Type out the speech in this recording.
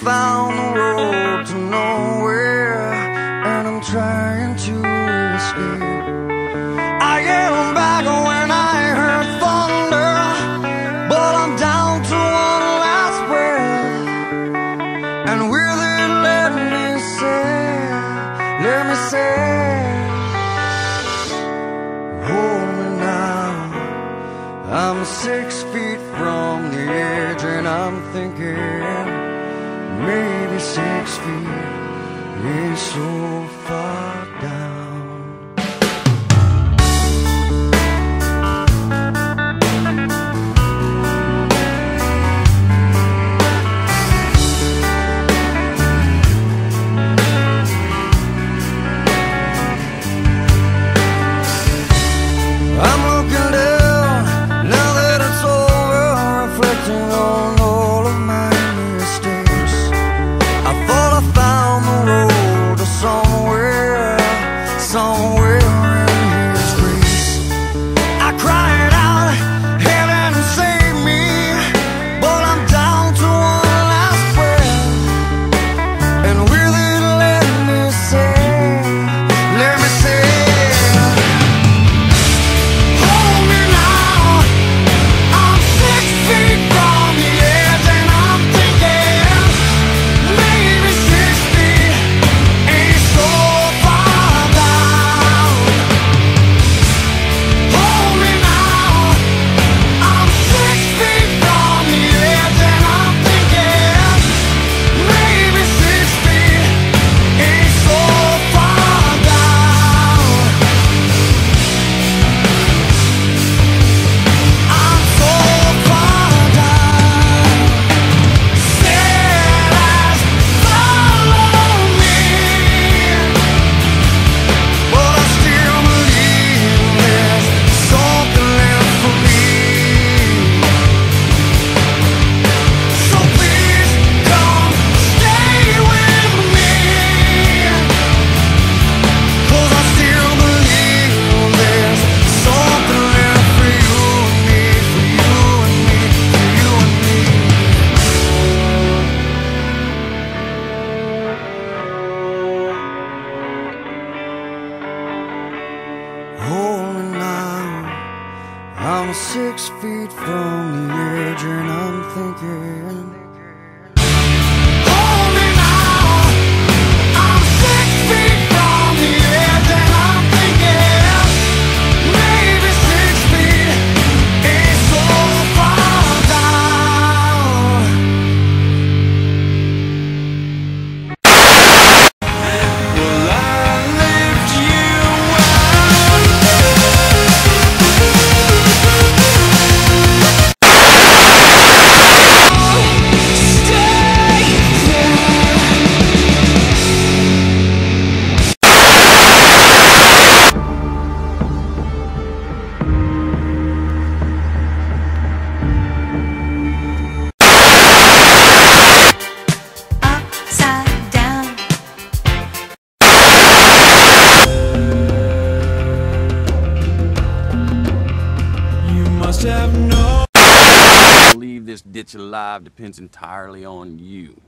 found the road to nowhere, and I'm trying to escape. I am back when I heard thunder, but I'm down to one last breath. And with it, let me say, hold me now. I'm 6 feet from the edge, and I'm thinking maybe 6 feet is so far down. I'm looking down, now that it's over, reflecting on all of my mistakes. I thought I found the road to somewhere in His grace. I cried out, heaven save me, but I'm down to one last breath. And with it, let me say, I'm 6 feet from the edge, and I'm thinking, hold me now. I'm 6 feet from the edge, and I'm thinking, maybe 6 feet ain't so far down. Well, I lift you Leave this ditch alive depends entirely on you.